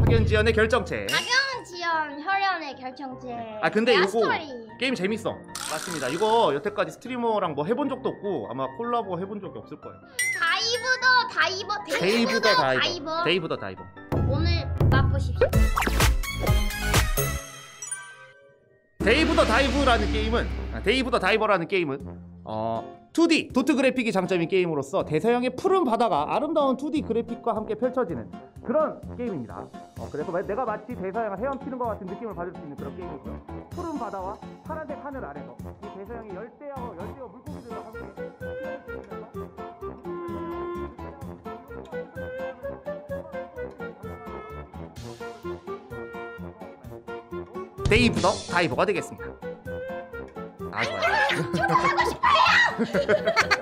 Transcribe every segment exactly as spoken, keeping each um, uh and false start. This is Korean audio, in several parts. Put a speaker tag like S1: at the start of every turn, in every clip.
S1: 박연지연의 결정체.
S2: 박연지연 혈연의 결정체.
S1: 아 근데 이거
S2: 스토리.
S1: 게임 재밌어. 맞습니다. 이거 여태까지 스트리머랑 뭐 해본 적도 없고 아마 콜라보 해본 적이 없을 거예요.
S2: 다이브 더 다이버.
S1: 데이브 더 다이버.
S2: 다이버.
S1: 데이브 더 다이버.
S2: 오늘 맛보십시오.
S1: 데이브 더 다이브라는 게임은 아, 데이브 더 다이버라는 게임은 어 투디 도트 그래픽이 장점인 게임으로서 대서양의 푸른 바다가 아름다운 투디 그래픽과 함께 펼쳐지는 그런 게임입니다. 어, 그래서 내가 마치 대서양을 헤엄치는 것 같은 느낌을 받을 수 있는 그런 게임이고요. 푸른 바다와 파란색 하늘 아래서 이 대서양의 열대야와 열대어 물고기들과 함께 데이브 더 다이버가 되겠습니다. 아 좋아요.
S2: 저도 하고 싶어요.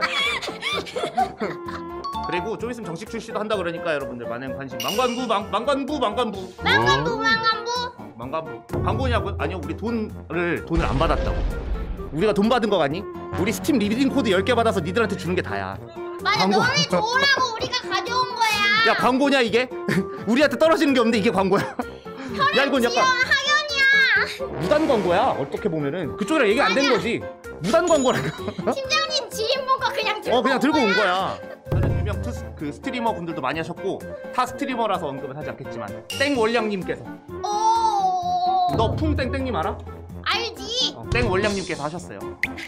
S1: 그리고 좀 있으면 정식 출시도 한다 그러니까 여러분들 많은 관심. 망관부 망, 망관부 망관부
S2: 망관부 망관부
S1: 망관부 광고냐고? 아니요 우리 돈을 돈을 안 받았다고. 우리가 돈 받은 거 같니? 우리 스팀 리딩 코드 열 개 받아서 니들한테 주는 게 다야.
S2: 맞아
S1: 광고.
S2: 너네 좋으라고 우리가 가져온 거야.
S1: 야 광고냐 이게? 우리한테 떨어지는 게 없는데 이게 광고야? 야 이건 약간
S2: 하연이야.
S1: 무단 광고야. 어떻게 보면은 그쪽이랑 얘기 안 된 거지. 무단 광고라니까.
S2: 팀장님 지인분과 그냥 들고
S1: 어 그냥 들고 온
S2: 거야.
S1: 거야. 다른 유명 투, 그 스트리머 분들도 많이 하셨고 타 스트리머라서 언급은 하지 않겠지만 땡월량님께서
S2: 오.
S1: 너 풍땡땡님 알아?
S2: 알지.
S1: 어, 땡월량님께서 하셨어요.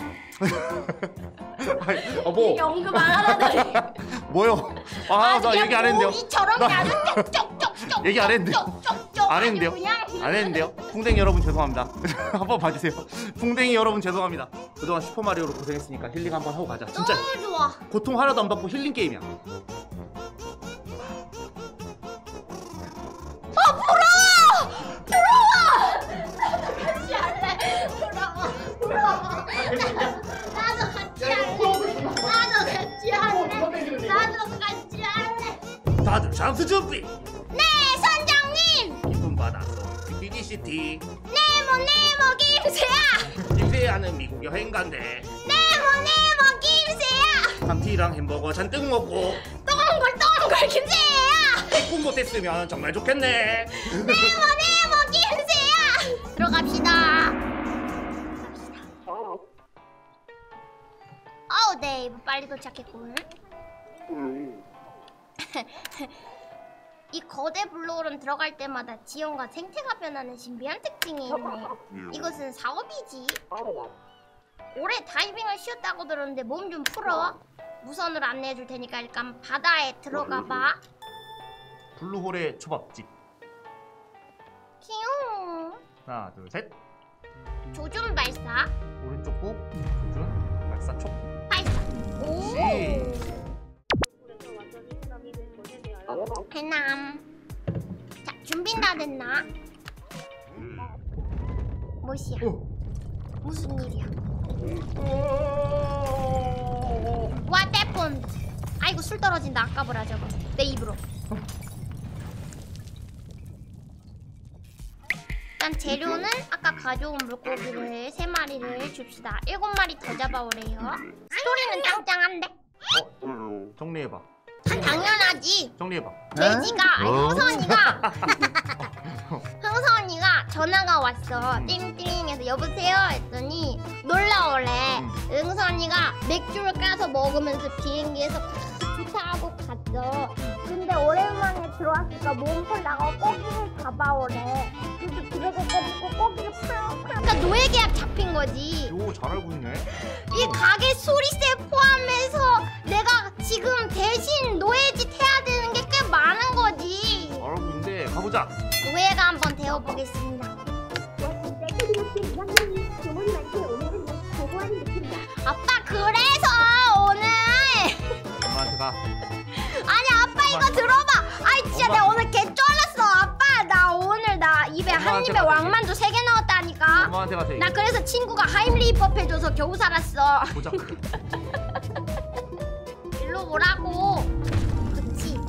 S1: 어 뭐?
S2: 연금 안 하다니.
S1: 뭐요? 아 나 얘기 안 했는데요.
S2: 모기처럼
S1: 나-
S2: 나는 쪽쪽쪽쪽.
S1: 얘기 안 했는데요.
S2: 쪽쪽쪽.
S1: 안 했는데요. 안 했는데요. 풍뎅이 여러분 죄송합니다. 한번 봐주세요. 풍뎅이 여러분 죄송합니다. 그동안 슈퍼마리오로 고생했으니까 힐링 한번 하고 가자. 진짜
S2: 너무 좋아.
S1: 고통 하나도 안 받고 힐링 게임이야.
S2: 아 부러워! 부러워! 나도 같이 할래. 부러워. 부러워. 나도 같이 할래. 나도 같이 할래. 나도 같이 할래.
S1: 다들 잠수 준비.
S2: 네 선장님.
S1: 기쁨 받았어. 비디시티.
S2: 네모 네모 김새야.
S1: 김세아는 미국 여행 간대.
S2: 네모 네모 김새야.
S1: 감튀랑 햄버거 잔뜩 먹고
S2: 동글 동글 김새야.
S1: 꿈 못했으면 정말 좋겠네.
S2: 네모 네모 김새야. 들어갑시다. 갑시다. 어우 네 빨리 도착했군. 이 거대 블루홀은 들어갈 때마다 지형과 생태가 변하는 신비한 특징이 있네. 이것은 사업이지. 올해 다이빙을 쉬었다고 들었는데 몸 좀 풀어. 무선으로 안내해줄 테니까 일단 바다에 들어가봐.
S1: 블루홀의 초밥집.
S2: 키용.
S1: 하나 둘 셋.
S2: 조준 발사.
S1: 오른쪽 꾹 조준 발사 촉.
S2: 발사. 오.
S1: 시.
S2: 해남. 자 준비 다 됐나? 무엇이야?
S1: 오.
S2: 무슨 일이야? What happened? 아이고 술 떨어진다. 아까보라 저거 내 입으로. 일단 재료는 아까 가져온 물고기를 세 마리를 줍시다. 일곱 마리 더 잡아오래요. 스토리는 짱짱한데?
S1: 어 정리해봐.
S2: 당연하지.
S1: 정리해봐.
S2: 돼지가 아니 흥선이가 흥선이가 전화가 왔어. 띵띵해서 여보세요 했더니 놀라오래. 흥선이가 맥주를 까서 먹으면서 비행기에서 타고 갔어. 근데 오랜만에 들어왔으니까 몸풀 나가고 고기를 잡아오래. 그래서 집에 가가지고 고기를 팍팍. 그러니까 노예 계약 잡힌 거지.
S1: 오 잘 알고 있네.
S2: 이 가게 수리세 포함해서 내가 지금 대신 노예짓 해야 되는 게 꽤 많은 거지.
S1: 알고 있는데 가보자.
S2: 노예가 한번 되어보겠습니다. 아빠 그래서 오늘
S1: 엄마한테 가.
S2: 아니 아빠 이거 들어봐. 아이 진짜
S1: 엄마.
S2: 내가 오늘 개 쫄았어. 아빠 나 오늘 나 입에 한
S1: 엄마한테
S2: 입에
S1: 가자.
S2: 왕만두 세 개 넣었다니까.
S1: 엄마한테 가서
S2: 나 그래서 친구가 하임리히법 해줘서 겨우 살았어.
S1: 보자.
S2: 일로 오라고. 그치.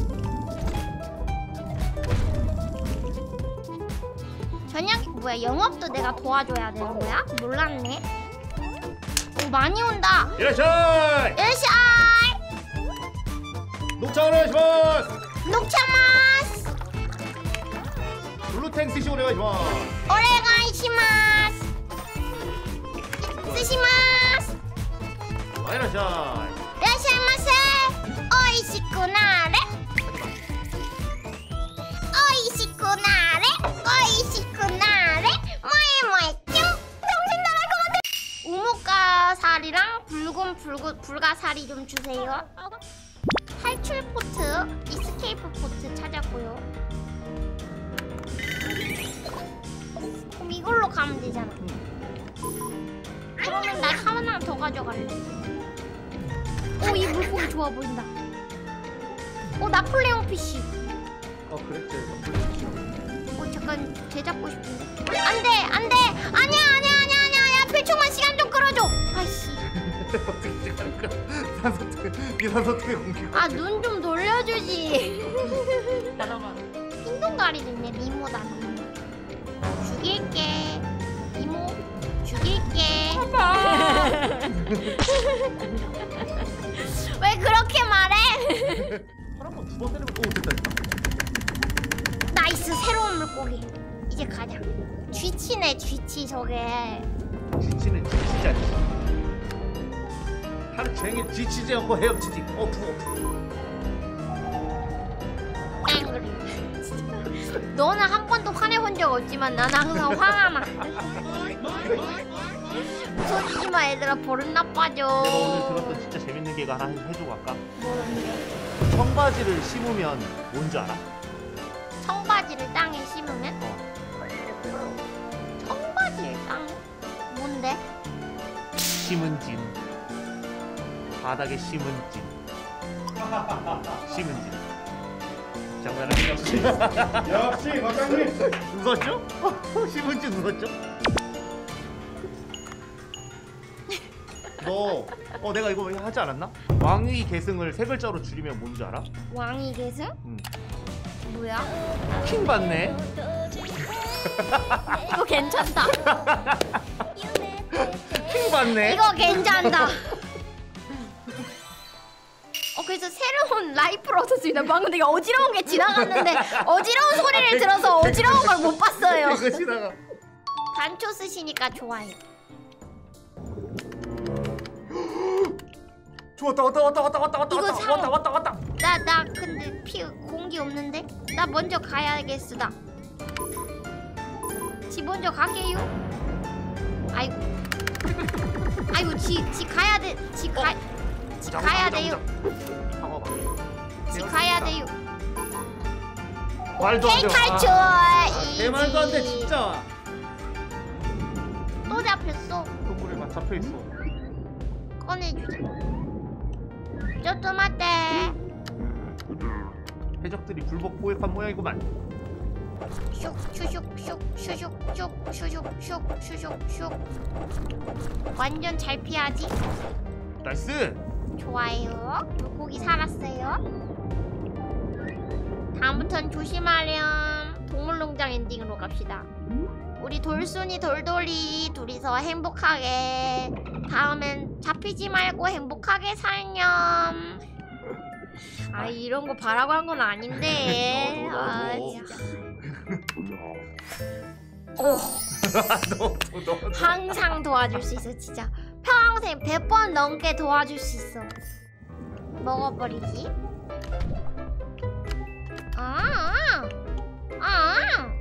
S2: 저녁 뭐야 영업도 내가 도와줘야 되는 거야? 몰랐네. 오 많이 온다.
S1: 이라샤이.
S2: 일샤이.
S1: 녹차 오네시마스.
S2: 녹차마스.
S1: 블루탱 스시 오네가이시마스.
S2: 오네가이시마스. 스시마스.
S1: 아이라샤이.
S2: 이라샤이마세. 오이시쿠나레. 오이시쿠나레. 오이시쿠나레. 뭐이 뭐이 뀨. 정신 나갈 것 같아. 우뭇가사리랑 붉은 붉은 불가사리 좀 주세요. 탈출 포트, 이스케이프 포트 찾았고요. 그럼 이걸로 가면 되잖아. 그러면 나 하나 더 가져갈래. 오, 이 물고기 좋아 보인다. 오, 나폴레옹 피쉬.
S1: 어 그랬지.
S2: 어, 잠깐 개 잡고 싶은데. 안 돼, 안 돼. 아니야, 아니야, 아니야, 아니야. 야, 필충만 시간 좀 끌어줘. 아이씨.
S1: 어떻게 할까? 산소 특 비산소 특 공기.
S2: 아, 눈 좀 돌려주지.
S1: 하나만.
S2: 핑동가리도 있네. 미모다, 미모. 죽일게. 미모, 죽일게. 왜 그렇게 말해?
S1: 사람 두번 때리면 오 됐다 됐다.
S2: 나이스, 새로운 물고기. 이제 가자. 쥐치네, 쥐치 저게.
S1: 지치는 지치지 않지. 하루 종일 지치지 않고 헤엄치지. 어 부어.
S2: 앵그리. 너는 한 번도 화내본 적 없지만 난 항상 화가 나. 웃어주지 마 얘들아, 버릇 나빠져.
S1: 내가 오늘 들었던 진짜 재밌는 개가 하나 해주고 갈까?
S2: 뭔데?
S1: 청바지를 심으면 뭔지 알아?
S2: 청바지를 땅에 심으면?
S1: 어.
S2: 청바지를 땅에? 뭔데?
S1: 심은 진. 바닥에 심은 진. 심은 진. 장난을 역시.
S3: 역시 과장님.
S1: 웃었죠? 심은 진 웃었죠? 너, 어 내가 이거 하지 않았나? 왕위 계승을 세 글자로 줄이면 뭔지 알아?
S2: 왕이 계승?
S1: 응.
S2: 뭐야?
S1: 킹 받네.
S2: 이거 괜찮다.
S1: 킹 받네.
S2: 이거 괜찮다. 어, 그래서 새로운 라이프를 얻었습니다. 방금 되게 어지러운 게 지나갔는데 어지러운 소리를 들어서 어지러운 걸 못 봤어요.
S1: 이거 지나가.
S2: 단초 쓰시니까 좋아요.
S1: 왔다 왔다 왔다 왔다 왔다 왔다
S2: 이거
S1: 왔다
S2: 사러.
S1: 왔다 왔다 왔다.
S2: 나, 나 근데 피 공기 없는데? 나 먼저 가야겠수다. 지 먼저 가게요. 아이고. 아이고, 지, 지 가야 돼. 지 가, 지 가야 돼요. 지 가야 돼요.
S1: 말도 안
S2: 오케이,
S1: 돼.
S2: 탈출.
S1: 내 말도 안 돼 진짜.
S2: 또 잡혔어.
S1: 동굴에 막 잡혀 있어.
S2: 꺼내주자. 쪼또마떼.
S1: 해적들이 불복 포획한 모양이구만.
S2: 슉 슈슉 슉 슈슉 슉 슈슉 슉 슈슉 슉. 완전 잘 피하지?
S1: 나이스.
S2: 좋아요. 물고기 살았어요. 다음부턴 조심하렴. 동물농장 엔딩으로 갑시다. 우리 돌순이 돌돌이 둘이서 행복하게, 다음엔 잡히지 말고 행복하게 살렴. 아, 이런 거 바라고 한 건 아닌데.
S1: 너, 너, 너,
S2: 아,
S1: 너.
S2: 진짜. 오,
S1: 너, 너, 너.
S2: 항상 도와줄 수 있어. 진짜 평생 백 번 넘게 도와줄 수 있어. 먹어버리지. 아, 아, 아,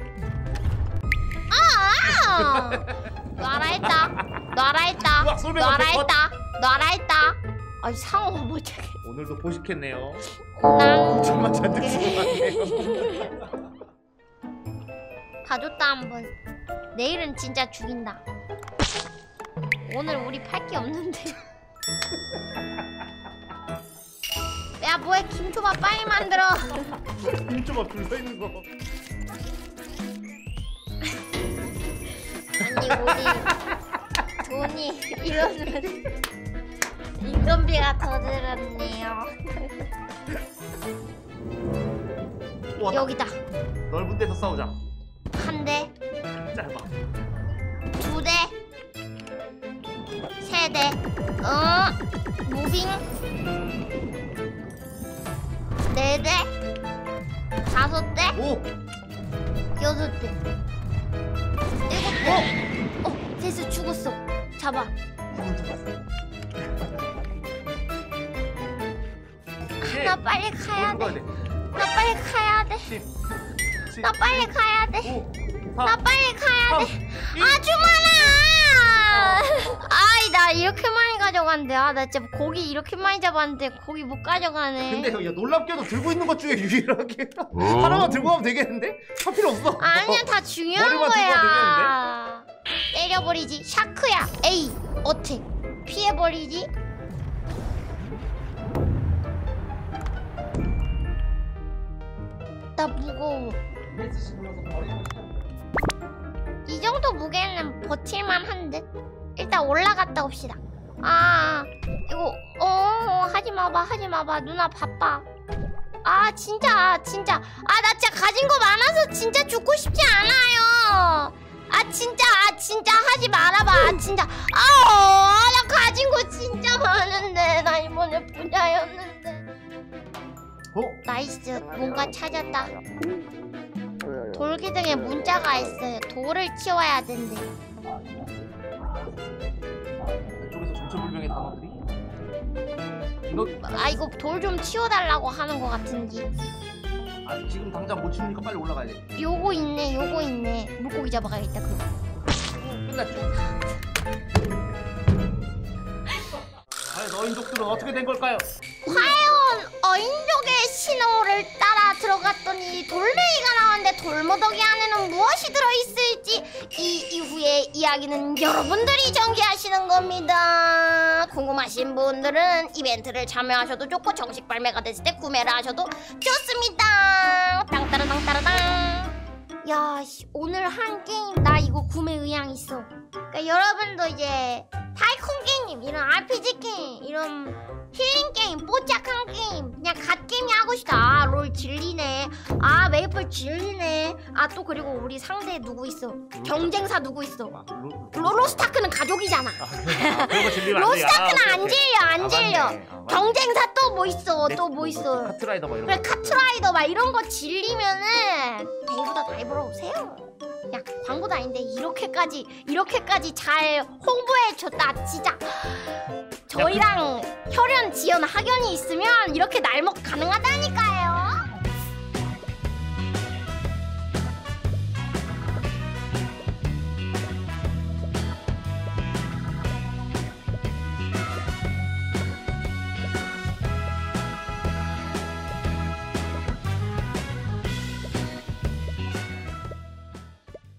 S2: 아, 놔라 했다, 놔라 했다,
S1: 우와, 솔베가
S2: 놔라
S1: 백 번.
S2: 했다, 놔라 했다. 아이, 상어 못 찾게.
S1: 오늘도 포식했네요.
S2: 난
S1: 정말 잔뜩 수고하네요.
S2: 다 줬다 한번. 내일은 진짜 죽인다. 오늘 우리 팔 게 없는데. 야, 뭐해, 김초밥 빨리 만들어.
S1: 김초밥 불러있는 거.
S2: 아니, 우리 돈이 이러면 인건비가 더 들었네요.
S1: 와,
S2: 여기다.
S1: 넓은 데서 싸우자.
S2: 한 대,
S1: 짧아.
S2: 두 대, 세 대. 어, 무빙. 네 대, 다섯 대,
S1: 오!
S2: 여섯 대, 일곱 대. 어, 됐어, 죽었어. 잡아.
S1: 예.
S2: 나 빨리 가야
S1: 어디로 가야
S2: 돼.
S1: 돼?
S2: 나 빨리 가야 돼.
S1: 십, 십,
S2: 나 빨리 가야 돼.
S1: 오,
S2: 나
S1: 사,
S2: 빨리 가야
S1: 삼,
S2: 돼.
S1: 이.
S2: 아주마나. 아이 나 이렇게 많이 가져간대. 아 나 진짜 고기 이렇게 많이 잡았는데 고기 못 가져가네.
S1: 근데 야, 놀랍게도 들고 있는 것 중에 유일하게 하나만 들고 가면 되겠는데? 할 필요 없어.
S2: 아니야 다 중요한
S1: 머리만 들고
S2: 거야. 때려버리지. 샤크야. 에이 어택. 피해버리지. 나 무거워. 이 정도 무게는 버틸만 한데. 일단 올라갔다 옵시다. 아 이거 어 하지 마봐 하지 마봐 누나 바빠. 아 진짜 진짜 아 나 진짜 가진 거 많아서 진짜 죽고 싶지 않아요. 아 진짜 아 진짜 하지 말아봐. 아 진짜 아나 가진 거 진짜 많은데 나 이번에 부자였는데.
S1: 어?
S2: 나이스 뭔가 찾았다. 돌기둥에 문자가 있어요. 돌을 치워야 된대.
S1: 이쪽에서 정체불명의 단어들이? 너
S2: 아 이거 돌 좀 치워달라고 하는 거 같은데.
S1: 아, 지금 당장 못 치우니까 빨리 올라가야 돼.
S2: 요거 있네 요거 있네. 물고기 잡아가야겠다 그거.
S1: 끝났죠. 과연 어인족들은 어떻게 된 걸까요?
S2: 과연 어인족의 신호를 따라 들어갔더니 돌멩이가 나왔는데 돌모더기 안에는 무엇이 들어있을지 이 이후의 이야기는 여러분들이 전개하시는 겁니다. 궁금하신 분들은 이벤트를 참여하셔도 좋고 정식 발매가 됐을 때 구매를 하셔도 좋습니다. 땅따라땅따라땅. 야 씨, 오늘 한 게임 나 이거 구매 의향 있어. 그러니까 여러분도 이제 타이쿤 게임 이런 알피지 게임 이런 힐링 게임 뽀짝한 게임 그냥 갓 게임이 하고 싶다. 아, 롤 질리네. 아 메이플 질리네. 아 또 그리고 우리 상대 누구 있어? 경쟁사 누구 있어?
S1: 아, 로,
S2: 로, 로스타크는 가족이잖아.
S1: 아, 그런 거 질리면 안 돼.
S2: 로스타크는
S1: 아,
S2: 안
S1: 오케이,
S2: 질려 안
S1: 오케이.
S2: 질려.
S1: 아, 맞네. 아, 맞네.
S2: 경쟁사 또 뭐 있어? 또 뭐
S1: 넥-
S2: 있어?
S1: 카트라이더 막 이런
S2: 그래
S1: 거.
S2: 카트라이더 막 이런 거 질리면은 데이보다 다이브로 오세요. 야 광고도 아닌데 이렇게까지 이렇게까지 잘 홍보해줬다 진짜. 저희랑 혈연 지연 학연이 있으면 이렇게 날먹 가능하다니까요.